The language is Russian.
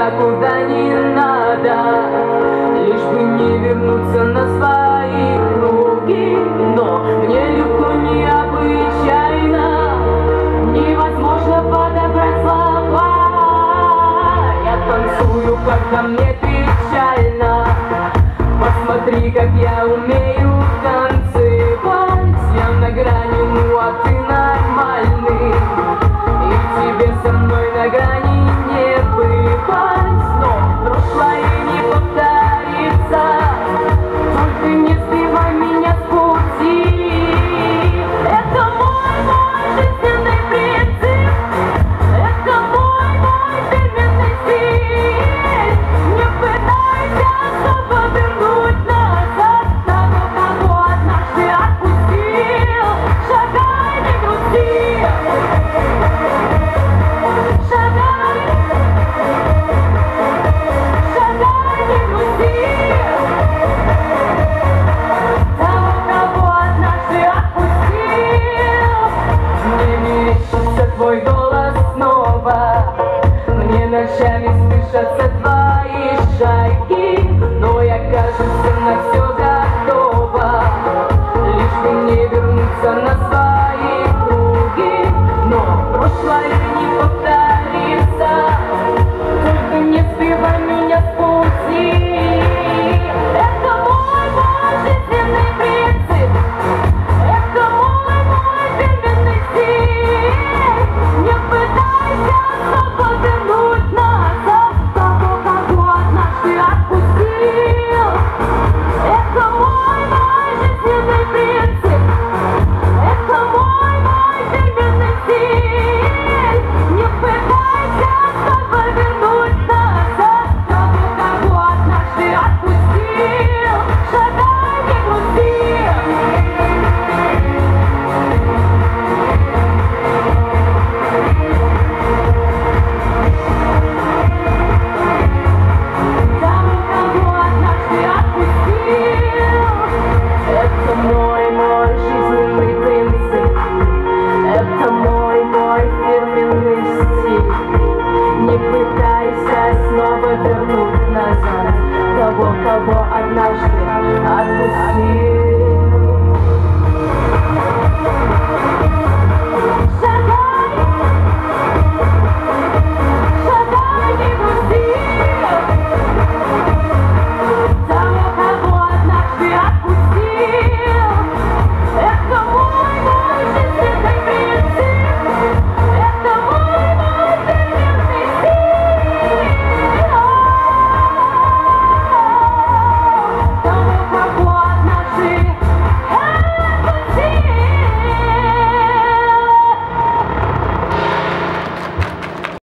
меня куда не надо, лишь бы не вернуться на свои круги. Но мне легко необычайно, невозможно подобрать слова. Я танцую, когда мне печально, посмотри, как я умею танцевать. Я на грани, ну а ты нормальный, и тебе со мной на грани не бывать. Но прошлое не повторится, только не сбивай меня с пути. Это мой жизненный принцип, это мой фирменный стиль. Не пытайся особо вернуть назад того, кого однажды отпустил. Шагай, не грусти, шагай, шагай, не грусти того, кого однажды отпустил. Мне мерещится твой голос снова, мне ночами слышатся твои шаги, но я, кажется, на все готова, лишь бы не вернуться на